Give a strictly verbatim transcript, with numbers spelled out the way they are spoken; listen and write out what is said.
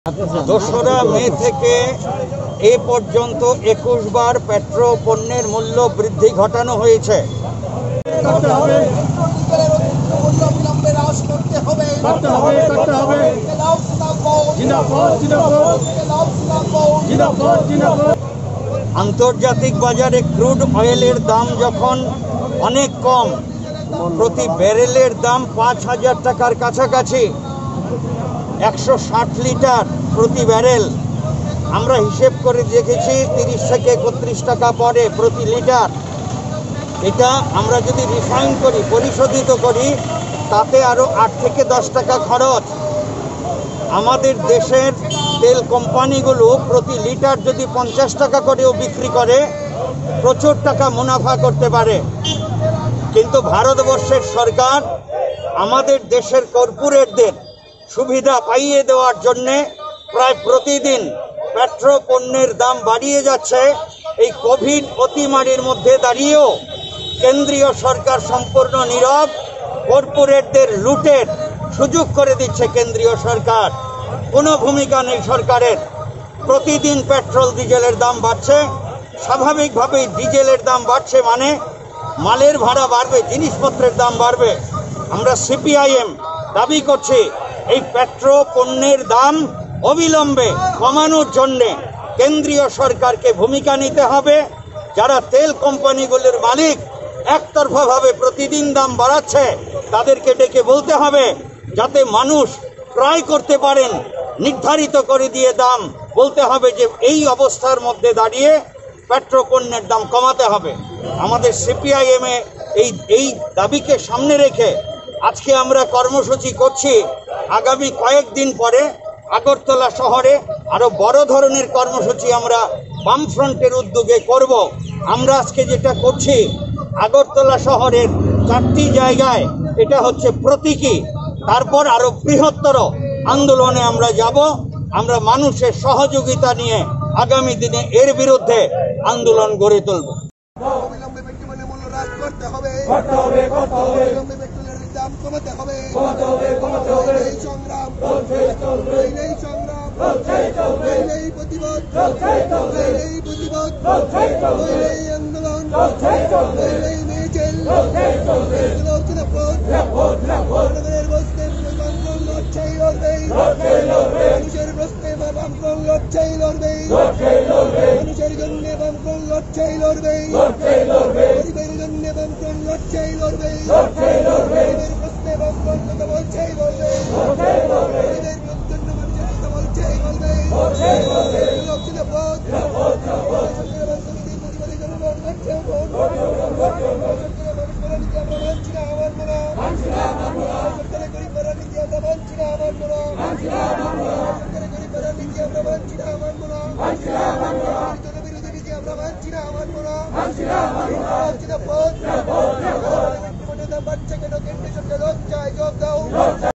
দোসরা মে থেকে এ পর্যন্ত একুশ বার পেট্রোল পণ্যের মূল্য বৃদ্ধি ঘটানো হয়েছে। আন্তর্জাতিক বাজারে ক্রুড অয়েলের দাম যখন অনেক কম, প্রতি ব্যারেলের দাম পাঁচ হাজার টাকার কাছাকাছি, একশো ষাট লিটার প্রতি ব্যারেল, আমরা হিসেব করে দেখেছি তিরিশ থেকে একত্রিশ টাকা পড়ে প্রতি লিটার। এটা আমরা যদি রিফাইন করি, পরিশোধিত করি, তাতে আরও আট থেকে দশ টাকা খরচ। আমাদের দেশের তেল কোম্পানিগুলো প্রতি লিটার যদি পঞ্চাশ টাকা করেও বিক্রি করে, প্রচুর টাকা মুনাফা করতে পারে। কিন্তু ভারতবর্ষের সরকার আমাদের দেশের কর্পোরেটদের সুবিধা পাইয়ে দেওয়ার জন্যে প্রায় প্রতিদিন পেট্রোল পণ্যের দাম বাড়িয়ে যাচ্ছে। এই কোভিড অতিমারির মধ্যে দাঁড়িয়েও কেন্দ্রীয় সরকার সম্পূর্ণ নীরব। কর্পোরেটদের লুটের সুযোগ করে দিচ্ছে কেন্দ্রীয় সরকার, কোনো ভূমিকা নেই সরকারের। প্রতিদিন পেট্রোল ডিজেলের দাম বাড়ছে। স্বাভাবিকভাবেই ডিজেলের দাম বাড়ছে মানে মালের ভাড়া বাড়বে, জিনিসপত্রের দাম বাড়বে। আমরা সিপিআইএম দাবি করছি এই পেট্রোল পণ্যের দাম অবিলম্বে কমানোর জন্যে কেন্দ্রীয় সরকারকে ভূমিকা নিতে হবে। যারা তেল কোম্পানিগুলির মালিক একতরফাভাবে প্রতিদিন দাম বাড়াচ্ছে, তাদেরকে ডেকে বলতে হবে যাতে মানুষ ক্রয় করতে পারেন, নির্ধারিত করে দিয়ে দাম বলতে হবে যে এই অবস্থার মধ্যে দাঁড়িয়ে পেট্রোল পণ্যের দাম কমাতে হবে। আমাদের সিপিআইএমে এই এই দাবিকে সামনে রেখে আজকে আমরা কর্মসূচি করছি। আগামী কয়েকদিন পরে আগরতলা শহরে আরো বড় ধরনের কর্মসূচি আমরা বামফ্রন্টের উদ্যোগে করব। আমরা আজকে যেটা করছি আগরতলা শহরের চারটি জায়গায়, এটা হচ্ছে প্রতীকী। তারপর আরো বৃহত্তর আন্দোলনে আমরা যাব। আমরা মানুষের সহযোগিতা নিয়ে আগামী দিনে এর বিরুদ্ধে আন্দোলন গড়ে তুলব। করতে হবে করতে হবে করতে হবে পেট্রোলের দাম কমাতে হবে কমাতে হবে কমাতে হবে এই সংগ্রাম চলছে চলবে এই সংগ্রাম চলছে চলবে এই প্রতিবাদ চলছে চলবে এই প্রতিবাদ চলছে চলবে এই আন্দোলন চলছে চলবে এই মিছিল চলছে চলবে লোকজনের ভোট ভোট ভোট নগরের বসতে বামফ্রন্ট লড়ছেই লড়বে লড়ছে লড়বে মানুষের প্রশ্নে বামফ্রন্ট লড়ছেই লড়বে লড়ছে লড়বে মানুষের জন্য বামফ্রন্ট লড়ছেই লড়বে লড়ছে লড়বে পরিবারের জন্য বামফ্রন্ট লড়ছেই লড়বে লড়ছে লড়বে এদের প্রশ্নে বামফ্রন্ট কথা বলছেই বলবে লড়ছে লড়বে এদের জন্য মানুষের কথা বলছেই বলবে লড়ছে লড়বে লোকজনের ভোট ভোট ভোট সরকারের বামফ্রন্টের প্রতিবাদী জনগণ লড়ছে ভোট সরকারের মানুষ করার নীতি আমরা মানছি না, আমার মনে মানছি না, সরকারের গরিব করার নীতি আমরা মানছি না, আমার মনে মানছি না, সরকারের গরিব করার নীতি আমরা মানছি না, আমার মনে মানছি না, জনবিরোধী নীতি আমরা মানছি না, আমার মনে মানছি না, মানছি না। ভোট ভোট বাড়ছে কেন? কেন্দ্রীয় সরকার লজ্জায় জবাব দাও।